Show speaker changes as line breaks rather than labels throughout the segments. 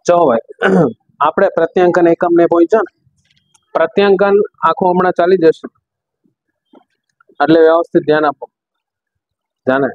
જો ભાઈ આપણે પ્રત્યાંકન એકમ ને પહોંચ્યા ને, પ્રત્યાંકન આખો હમણાં ચાલી જશે એટલે વ્યવસ્થિત ધ્યાન આપો. જાણે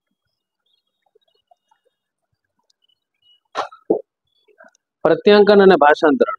પ્રત્યાંકન અને ભાષાંતરણ.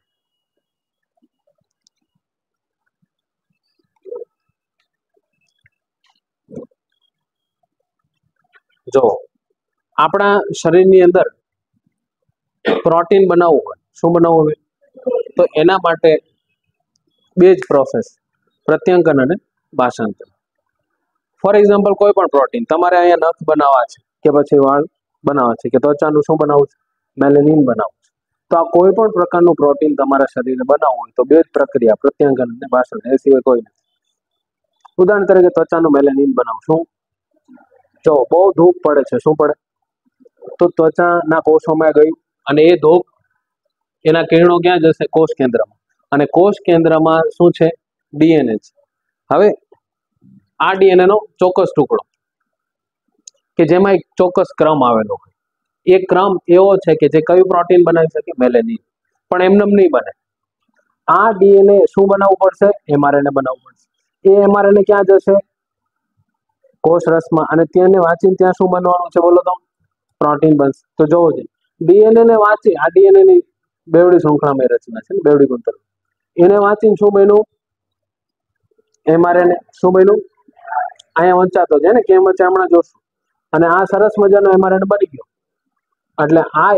જો આપણા શરીરની અંદર પ્રોટીન બનાવવું હોય, શું બનાવવું હોય? તો એના માટે બે જ પ્રોસેસ, પ્રત્યાંકન અને ભાષાંતર. ફોર એક્ઝામ્પલ, કોઈ પણ પ્રોટીન તમારે અહીંયા નખ બનાવવા છે કે પછી વાળ બનાવવા છે કે ત્વચાનું શું બનાવવું છે? મેલેનિન બનાવવું છે. તો આ કોઈ પણ પ્રકારનું પ્રોટીન તમારા શરીરે બનાવવું હોય તો બે જ પ્રક્રિયા, પ્રત્યાંકન અને ભાષાંતર, એ સિવાય કોઈ નથી. ઉદાહરણ તરીકે ત્વચાનું મેલેનિન બનાવશું. જો બહુ ધૂપ પડે છે, શું પડે? તો ત્વચાના કોષોમાં ગયું અને એ ધૂપ, એના કિરણો ક્યાં જશે? કોષ કેન્દ્રમાં. અને કોષ કેન્દ્રમાં શું છે? ડીએનએ છે. હવે આ ડીએનએ નો ચોક્કસ ટુકડો કે જેમાં એક ચોક્કસ ક્રમ આવેલો હોય, એ ક્રમ એવો છે કે જે કયું પ્રોટીન બનાવી શકે? મેલેનિન. પણ એમનેમ નહીં બને. આ ડીએનએ શું બનાવવું પડશે? એમઆરએનએ બનાવવું પડશે. એ એમઆરએનએ ક્યાં જશે? કોષ રસમાં. અને તેને વાંચીને ત્યાં શું બનવાનું છે? બોલો તો, પ્રોટીન બનશે. તો જોવો છે, ડીએનએ ને વાંચી, આ ડીએનએ ની બેવડી શૃંખલામય રચના છે ને, બેવડી ગુંતર, એને વાંચીને શું બન્યું? એમઆરએનએ. શું બન્યું? અહીંયા વંચાતો છે ને, કેમ વચ્ચે હમણાં જોશું. અને આ સરસ મજાનો એમઆરએનએ બની ગયો. એટલે આ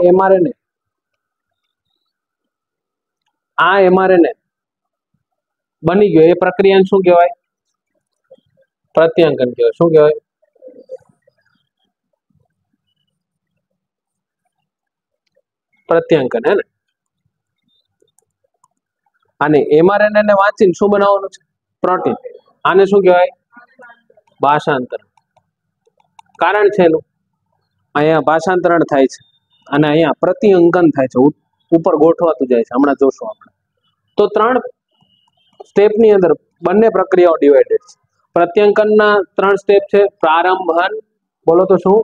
એમઆરએનએ બની ગયો, એ પ્રક્રિયાને શું કહેવાય? પ્રત્યાંકન કહેવાય. શું કહેવાય? પ્રત્યાંકન. હે ને? અને એમઆરએનએ ને વાંચીને શું બનાવવાનું છે? પ્રોટીન. આને શું કહેવાય? ભાષાંતરણ. કારણ છે એનું, અહીંયા ભાષાંતરણ થાય છે અને અહીંયા પ્રત્યાંકન થાય છે, ઉપર ગોઠવાતું જાય છે. હમણાં જોશું આપણે. તો 3 સ્ટેપની અંદર બંને પ્રક્રિયાઓ ડિવાઇડેડ છે. પ્રત્યાંકનના 3 સ્ટેપ છે: પ્રારંભન, બોલો તો શું?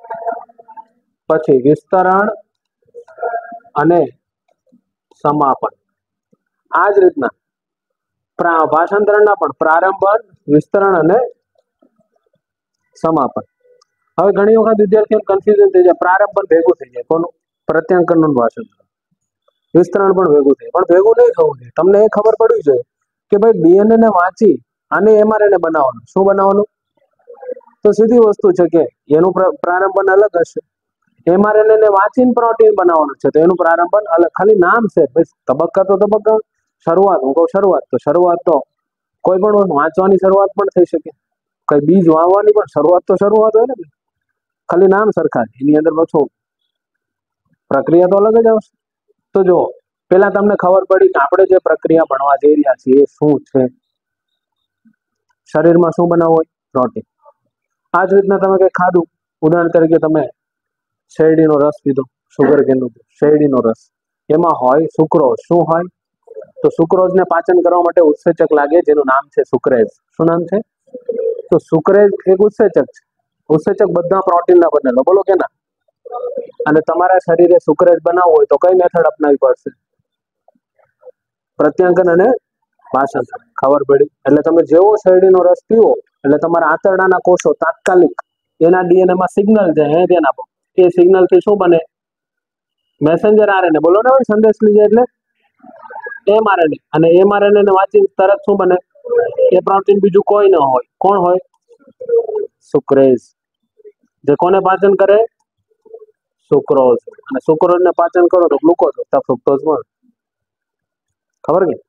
પછી વિસ્તરણ અને સમાપન. આ જ રીતના ભાષાંતરણના પણ પ્રારંભન, વિસ્તરણ અને સમાપન. હવે ઘણી વખત વિદ્યાર્થીઓને કન્ફ્યુઝન થઈ જાય, પ્રારંભન ભેગું થઈ જાય. કોનું? પ્રત્યાંકનનું ભાષાંતરણ. વિસ્તરણ પણ ભેગું થાય, પણ ભેગું નહીં થવું જોઈએ. તમને એ ખબર પડવી જોઈએ કે ભાઈ ડીએનએ ને વાંચી અને એમઆરએનએ બનાવવાનું. શું બનાવવાનું? તો સીધી વસ્તુ છે કે એનું પ્રારંભન અલગ હશે. એમઆરએનએ ને વાંચીને પ્રોટીન બનાવવાનું છે તો એનું પ્રારંભન અલગ. ખાલી નામ છે, તબક્કા તો તબક્કા. શરૂઆત, હું કહું શરૂઆત, તો શરૂઆત તો કોઈ પણ વાંચવાની શરૂઆત પણ થઈ શકે, કઈ બીજ વાવવાની પણ શરૂઆત તો શરૂઆત હોય ને. ખાલી નામ સરખા, એની અંદર પાછું પ્રક્રિયા તો અલગ જ આવશે. તો જો પેલા તમને ખબર પડી કે આપણે જે પ્રક્રિયા ભણવા જઈ રહ્યા છીએ એ શું છે. શરીરમાં શું બનાવવું હોય? પ્રોટીન. આ જ રીતના તમે કંઈ ખાધું, ઉદાહરણ તરીકે તમે શેરડીનો રસ પીધો, સુગર કેનનો શેરડીનો રસ, એમાં હોય સુક્રોઝ. શું હોય? તો સુક્રોઝને પાચન કરવા માટે ઉત્સેચક લાગે, જેનું નામ છે સુક્રેઝ. શું નામ છે? તો સુક્રેઝ એક ઉત્સેચક છે. ઉત્સેચક બધા પ્રોટીનના બનેલો, બોલો કે ના? અને તમારા શરીરે સુક્રેઝ બનાવવું હોય તો કઈ મેથડ અપનાવવી પડશે? પ્રત્યાંકન અને ભાષાંતર. ખબર પડી? એટલે તમે જેવો શેરડીનો રસ પીવો એટલે તમારા આંતરડાના કોષો તાત્કાલિક એના ડીએનએ માં સિગ્નલ જાય, ધ્યાન આપો. એ સિગ્નલ થી શું બને? Messenger RNA. બોલો ને, સંદેશ લઈ જાય એટલે એમઆરએનએ. અને એમઆરએનએ ને વાંચીને તરત શું બને? એ પ્રોટીન બીજું કોઈ ન હોય. કોણ હોય? સુક્રેઝ. જે કોને પાચન કરે? સુક્રોઝ. અને સુક્રોઝ ને પાચન કરો તો ગ્લુકોઝ વત્તા ફ્રુક્ટોઝ મળે. ખબર કે?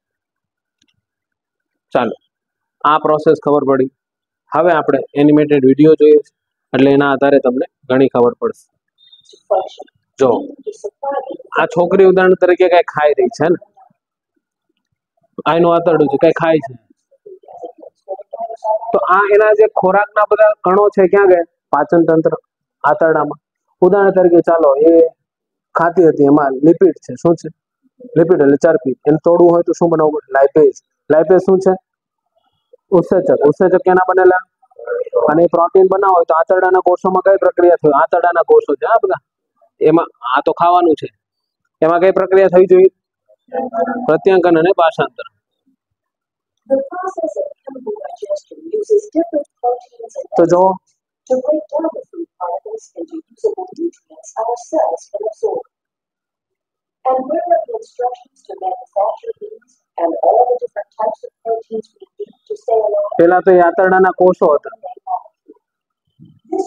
ચાલો, આ પ્રોસેસ ખબર પડી. હવે આપણે એનિમેટેડ વિડીયો જોઈએ એટલે એના આધારે તમને ઘણી ખબર પડશે. જો આ છોકરી ઉદાહરણ તરીકે કઈ ખાઈ રહી છે ને, આનું આતરડું છે, કઈ ખાય છે, તો આ એના જે ખોરાકના બધા કણો છે ક્યાં ગયા? પાચન તંત્ર, આંતરડામાં. ઉદાહરણ તરીકે ચાલો એ ખાતી હતી, એમાં લિપિડ છે. શું છે? લિપિડ એટલે ચરબી. એને તોડવું હોય તો શું બનાવવું? લાઇપેઝ. લાઇપેઝ શું છે? ઉત્સેચક. ઉત્સેચક કેના બનેલા? અને પ્રોટીન બનાવો હોય તો આંતરડાના કોષોમાં કઈ પ્રક્રિયા થઈ? આંતરડાના કોષો છે આ બધા, એમાં આ તો ખાવાનું છે, એમાં કઈ પ્રક્રિયા થઈ જોઈએ? પ્રત્યાંકન અને ભાષાંતર.
The process of chemical digestion uses different proteins and
તો જો
enzymes to break down the food particles into usable nutrients our cells can absorb. And where are the instructions to manufacture these and all the different types of proteins we need to stay alive?
પેલા તો એ આંતરડાના કોષો હતા.
This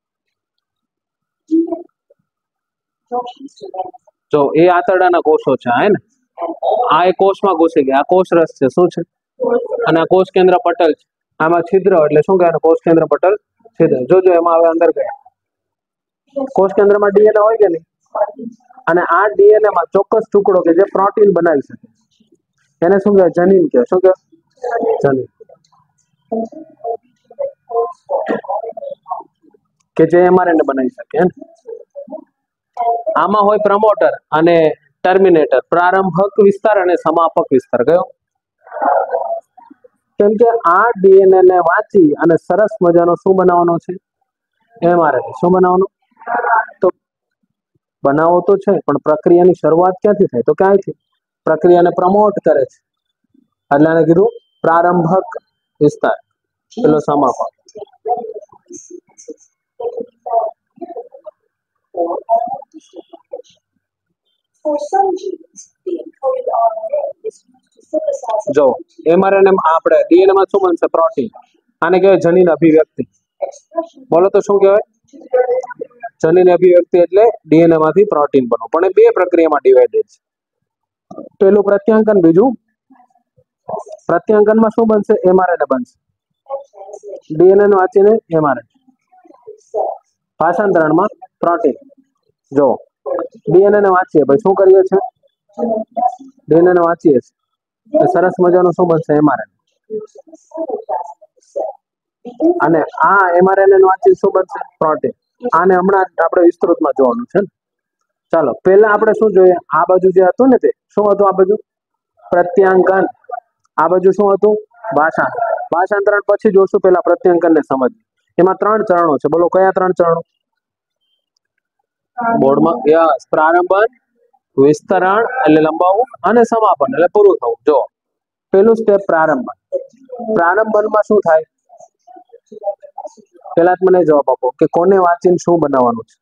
instructions to manufacture
જો એ આંતરડાના કોષો છે, હે ને?
and all
આ એ કોષમાં ઘૂસી ગયા. આ કોષ રસ છે, શું છે? અને આ કોષ કેન્દ્ર પટલ છે. આમાં છિદ્ર એટલે શું કહેવાય? કોષ કેન્દ્ર પટલ છિદ્ર. જોજો એમાં હવે અંદર ગયા. કોષ કેન્દ્રમાં ડીએનએ હોય કે નહીં? અને આ ડીએનએ માં ચોક્કસ ટુકડો કે જે પ્રોટીન બનાવી શકે એને શું કહેવાય? જનીન કહેવાય. શું કહેવાય? જનીન. કે જે એમઆરએનએ બનાવી શકે. આમાં હોય પ્રમોટર અને ટર્મિનેટર, પ્રારંભક વિસ્તાર અને સમાપક વિસ્તાર. કયો? કેમ કે આ ડીએનએ ને વાંચી અને સરસ મજાનો શું બનાવવાનો છે? એમઆરએનએ. શું બનાવવાનો? તો બનાવો તો છે, પણ પ્રક્રિયાની શરૂઆત ક્યાંથી થાય? તો ક્યાંથી? પ્રક્રિયાને પ્રમોટ કરે છે, એટલે આને કીધું પ્રારંભક વિસ્તાર, પેલો સમાપક.
For some genes, the encoded RNA is used to synthesize
જો એમઆરએનએ આપણે ડીએનએ માં શું બનશે? પ્રોટીન. આને કહેવાય જનીન અભિવ્યક્તિ.
expression
બોલો તો શું કહેવાય? જનીન અભિવ્યક્તિ એટલે ડીએનએ માંથી પ્રોટીન બનો. પણ એ બે પ્રક્રિયામાં ડિવાઇડેડ છે. પેલું પ્રત્યાંકન, બીજું પ્રત્યાંકનમાં શું બનશે? એમઆરએનએ બનશે. ડીએનએ ને વાંચીને એમઆરએનએ. ભાષાંતરણમાં પ્રોટીન. જો ડીએનએ ને વાંચીએ ભાઈ શું કરીએ છીએ? ડીએનએ ને વાંચીએ છીએ, સરસ મજાનું શું બનશે? એમઆરએનએ. અને આ એમઆરએનએ નું વાંચી શું બનશે? પ્રોટીન. આને હમણાં આપણે વિસ્તૃતમાં જોવાનું છે. ચાલો પહેલા આપણે શું જોઈએ? આ બાજુ જે હતું ને તે શું હતું? આ બાજુ પ્રત્યાંકન, આ બાજુ શું હતું? ભાષાંતરણ. ભાષાંતરણ પછી જોશું. પહેલા પ્રત્યાંકન ને સમજ. એમાં 3 ચરણો છે. બોલો કયા 3 ચરણો? બોર્ડમાં યસ. પ્રારંભન, વિસ્તરણ એટલે લંબાવવું, અને સમાપન એટલે પૂરું થવું. જો પેલું સ્ટેપ પ્રારંભન. પ્રારંભનમાં શું થાય? પેલા જ મને જવાબ આપો કે કોને વાંચીને શું બનાવવાનું છે?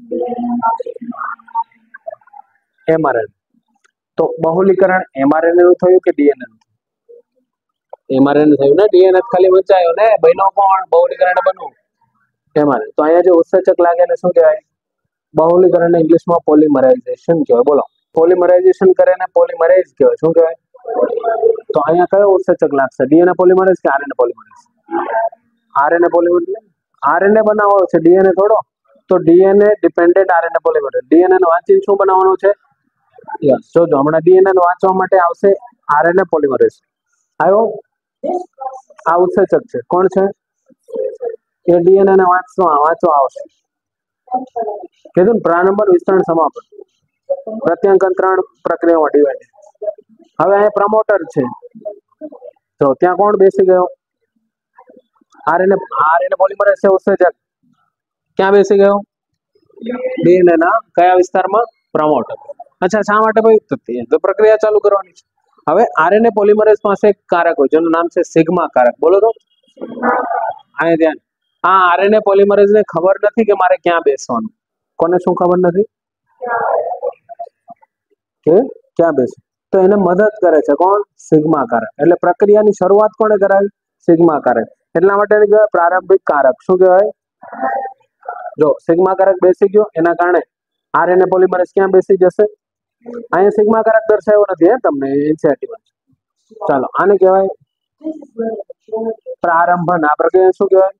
એમઆરએનએ. તો બહુલીકરણ એમઆરએનએ નું થયું કે ડીએનએ નું? એમઆરએનએ થયું ને. ડીએનએ ખાલી વંચાયો ને, બન્યો કોણ? બહુલીકરણ બનવું એમઆરએનએ. તો અહીંયા જે ઉત્સેચક લાગે ને શું કહેવાય? બહુલીકરણ ઇંગ્લિશમાં પોલિમરાઇઝેશન કહેવાય. બોલો પોલિમરાઇઝેશન કરે ને પોલિમરેઝ કહેવાય. શું કહેવાય? તો અહીંયા કયો ઉત્સેચક લાગશે? ડીએનએ પોલિમરેઝ કે RNA polymerase? RNA polymerase. RNA બનાવવો છે, ડીએનએ થોડો. તો DNA dependent RNA polymerase. DNA ને વાંચીને શું બનાવવાનું છે? યસ. જોજો હમણાં ડીએનએ ને વાંચવા માટે આવશે આરએનએ પોલિમરેઝ. આવ્યો? આ ઉત્સેચક છે. કોણ છે? એ ડીએનએ ને વાંચવા આવશે. કીધું ને પ્રારંભન, વિસ્તરણ, સમાપન. પ્રત્યાંકન 3 પ્રક્રિયામાં ડિવાઇડ. હવે અહીંયા પ્રમોટર છે. તો ત્યાં કોણ બેસી ગયો? આરએનએ પોલિમરેઝ છે ઉત્સેચક. ક્યાં બેસી ગયો? ડીએનએ ના કયા વિસ્તારમાં? પ્રમોટર. અચ્છા, શા માટે ભાઈ? તો પ્રક્રિયા ચાલુ કરવાની છે. હવે આરએનએ પોલિમરેઝ પાસે એક કારક હોય જેનું નામ છે સિગ્મા કારક. બોલો તો અહીંયા ધ્યાન. આ આરએનએ પોલિમરેઝ ને ખબર નથી કે મારે ક્યાં બેસવાનું. કોને શું ખબર નથી કે ક્યાં બેસવું? તો એને મદદ કરે છે કોણ? સિગ્મા કારક. એટલે પ્રક્રિયાની શરૂઆત કોણે કરાવી? સિગ્મા કારક. એટલા માટે કહેવાય પ્રારંભિક કારક. શું કહેવાય? જો સિગ્મા કારક બેસી ગયો એના કારણે આરએનએ પોલિમરેઝ ક્યાં બેસી જશે? અહીંયા સિગ્મા કારક દર્શાવ્યો નથી હે તમને એનસીઆરટીમાં. ચાલો આને કહેવાય પ્રારંભન. આ પ્રક્રિયા શું કહેવાય?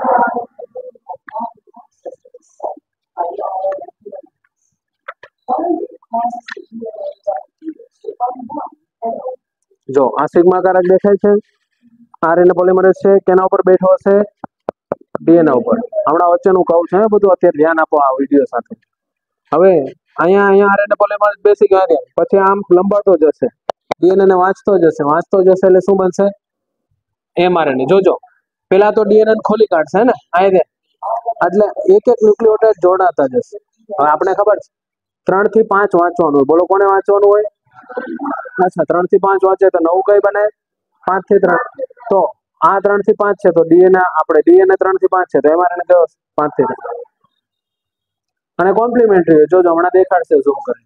જો આ સિગ્મા કારક દેખાય છે. આરએનએ પોલિમરેઝ છે કેના ઉપર બેઠો હશે? ડીએનએ ઉપર. હમણાં વચ્ચેનું કહું છે બધું, અત્યારે ધ્યાન આપો આ વિડીયો સાથે. હવે અહીંયા આરએનએ પોલિમરેઝ બેસી ગયા, પછી આમ લંબાતો જશે, ડીએનએ ને વાંચતો જશે એટલે શું બનશે? એમઆરએનએ. જોજો પેલા તો ડીએનએ ખોલી કાઢશે ને આ એટલે એક એક ન્યુક્લિયોટાઇડ જોડાતા જશે. હવે આપણે ખબર છે 3 થી 5 વાંચવાનું હોય. બોલો કોને વાંચવાનું હોય? અચ્છા 3 થી 5 વાંચે તો નવું કઈ બને? 5 થી 3. તો આ 3 થી 5 છે તો ડીએનએ આપણે ડીએનએ 3 થી 5 છે તો એમઆરએનએ કયો 5 થી 3. અને કોમ્પ્લિમેન્ટરી જોજો હમણાં દેખાડશે ઝૂમ કરી.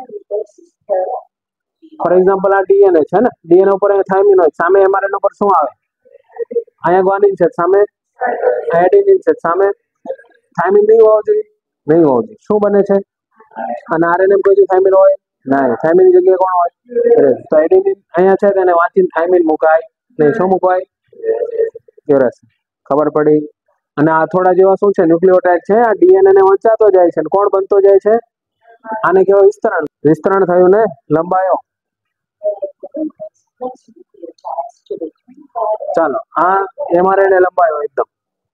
ફોર એક્ઝામ્પલ આ ડીએનએ છે ને, ડીએનએ ઉપર અહીંયા થાઇમિન હોય, સામે એમઆરએનએ પર શું આવે? અહીંયા ગ્વાનિન છે, સામે એડિનિન છે, સામે થાઇમિન નહીં હોવો જોઈએ, નહીં હોવો જોઈએ. શું બને છે? અને આરએનએ કોઈ થાઇમિન હોય નહીં, થાઇમિન જગ્યાએ કોણ હોય? તો એડિનિન અહીંયા છે તેને વાંચીને થાઇમિન મુકાય નહીં. શું મુકાય? યુરેસિલ. ખબર પડી? અને આ થોડા જેવા શું છે? ન્યુક્લિયોટાઇડ છે. આ ડીએનએ ને વંચાતો જાય છે. કોણ બનતો જાય છે? આને કહેવાય વિસ્તરણ. વિસ્તરણ થયું ને, લંબાયો. ચાલો, આ એમઆરએનએ લંબાયો એકદમ,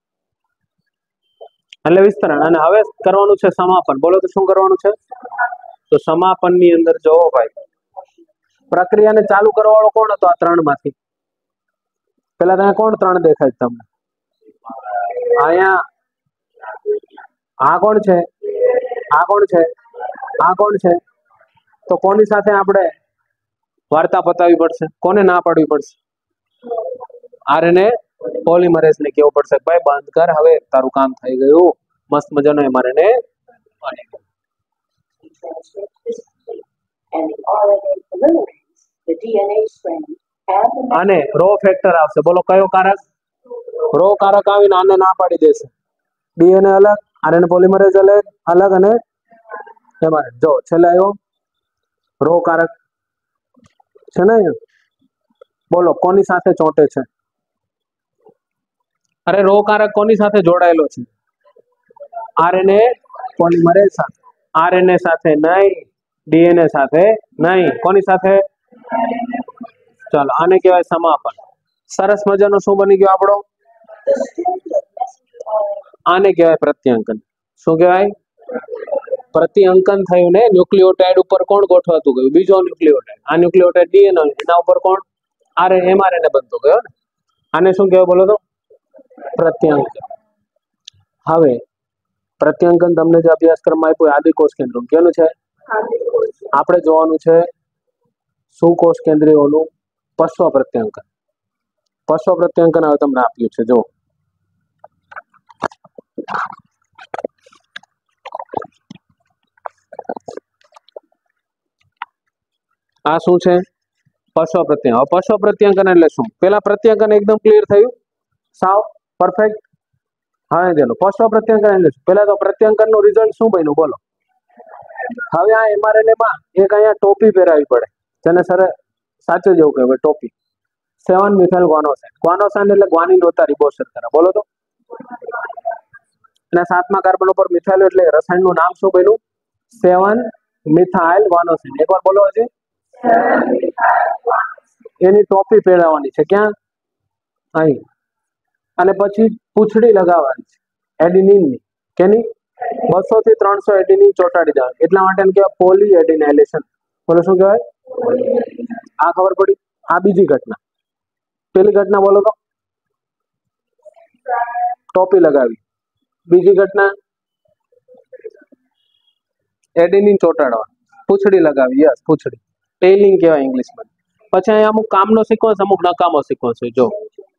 એટલે વિસ્તરણ. અને હવે કરવાનું છે સમાપન. બોલો તો શું કરવાનું છે? તો સમાપન ની અંદર જોવો ભાઈ, પ્રક્રિયાને ચાલુ કરવા વાળો કોણ હતો? આ 3 માંથી પેલા ત્યાં કોણ 3 દેખાય તમને? અહીંયા આ કોણ છે? આ કોણ છે? આ કોણ છે? તો કોની સાથે આપણે વાર્તા પતાવવી પડશે? કોને ના પાડવી પડશે? આરએનએ પોલિમરેઝ ને કેવું પડશે ભાઈ બંધ કર, હવે તારું કામ થઈ ગયું, મસ્ત મજાનો એમઆરએનએ બની ગયો. અને રો ફેક્ટર આવશે. બોલો કયો કારક? રો કારક આવીને આને ના પાડી દેશે. ડીએનએ અલગ, આરએનએ પોલિમરેઝ અલગ અલગ, અને એમઆરએનએ જો છેલ્લે આવ્યો રો કારક છે ને. બોલો કોની સાથે ચોંટે છે? અરે રો કારક કોની સાથે જોડાયેલો છે? આરએનએ પોલિમરેઝ સાથે. આરએનએ સાથે નહીં, ડીએનએ સાથે નહીં. કોની સાથે? ચાલો, આને કહેવાય સમાપન. સરસ મજાનો શું બની ગયો આપણો? આને કહેવાય પ્રત્યાંકન. શું કહેવાય? પ્રત્યાંકન થયું ને. ન્યુક્લિયોટાઇડ ઉપર કોણ ગોઠવાતું ગયું? બીજો ન્યુક્લિયોટાઇડ. આ ન્યુક્લિયોટાઇડ ડીએનએ, એના ઉપર કોણ? એમઆરએનએ બનતો ગયો ને. આને શું કહેવાય બોલો તો? પ્રત્યાંકન. હવે પ્રત્યાંકન તમને જે અભ્યાસક્રમમાં આપ્યું આદિકોષ કેન્દ્ર કેનું છે? આપણે જોવાનું છે સુકોષ કેન્દ્રીયોનું પશ્વ પ્રત્યાંકન. પશ્વ પ્રત્યાંકન હવે તમને આપ્યું છે. જો આ શું છે? પશ્વ પ્રત્યાંકન. પશ્વ પ્રત્યાંકન એટલે શું? પેલા પ્રત્યાંકન એકદમ ક્લિયર થયું, સાવ પરફેક્ટ. હવે જેનો પશ્વ પ્રત્યાંકન એટલે શું? પેલા તો પ્રત્યાંકન નું રિઝલ્ટ શું બન્યું બોલો? હવે આ એમઆરએનએ માં એક અહીંયા ટોપી પહેરાવી પડે, જેને સર સાચું જેવું કહેવાય ટોપી. 7 મિથાઇલ ગ્વાનોસાઇન. ગ્વાનોસાઇન એટલે ગ્વાનિન વત્તા રિબોઝ શર્કરા. બોલો તો. અને 7મા કાર્બન ઉપર મિથાઇલ એટલે રસાયણનું નામ શું બન્યું? 7 મિથાઇલ ગ્વાનોસાઇન. એકવાર બોલો હજી. એની ટોપી પહેરાવવાની છે. ક્યાં? અહીં. અને પછી પૂંછડી લગાવવાની છે એડિનિન ની. કેની? 200 થી 300 એડિનિન ચોંટાડી દેવાની. એટલા માટે કહેવાય પોલી એડિનાઇલેશન. બોલો શું કહેવાય? આ ખબર પડી? આ બીજી ઘટના. પેલી ઘટના બોલો તો. ટોપી લગાવી. બીજી ઘટના એડિનિન ચોંટાડવા. પૂંછડી લગાવી. યસ, પૂંછડી. ટેલિંગ કહેવાય ઇંગ્લિશમાં. પછી અહીંયા અમુક કામનો સિક્વન્સ, અમુક નકામો સિક્વન્સ હોય. જો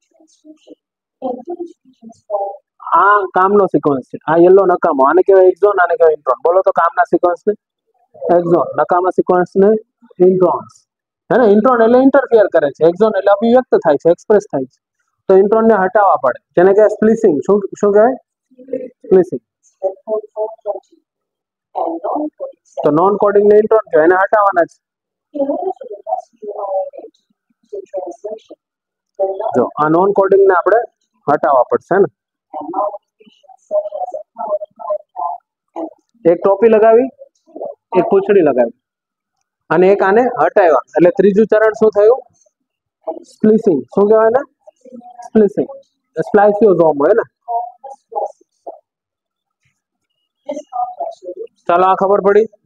આ કામનો સિક્વન્સ છે. આ યલો નકામો. આને કહેવાય એક્ઝોન, આને કહેવાય ઇન્ટ્રોન. બોલો તો કામના સિક્વન્સ ને એક્ઝોન, નકામા સિક્વન્સ ને ઇન્ટ્રોન્સ. હે ને? ઇન્ટ્રોન એટલે ઇન્ટરફિયર કરે છે, એક્ઝોન એટલે અભિવ્યક્ત થાય છે, એક્સપ્રેસ થાય છે. તો ઇન્ટ્રોન ને હટાવવા પડે, જેને કહેવાય સ્પ્લિસિંગ. શું કહેવાય? સ્પ્લિસિંગ. તો નોન કોડિંગ ને ઇન્ટ્રોન કહેવાય, એને હટાવવાના છે. જો આ નોન કોડિંગ ને આપણે હટાવવા પડશે ને. એક ટોપી લગાવી, એક પૂંછડી લગાવી, અને એક આને હટાવ્યા. એટલે ત્રીજું ચરણ શું થયું? સ્પ્લિસિંગ. શું કહેવાય ને? સ્પ્લિસિંગ. સ્પ્લાઇસિયોઝોમ હોય ને. ચાલો, આ ખબર પડી.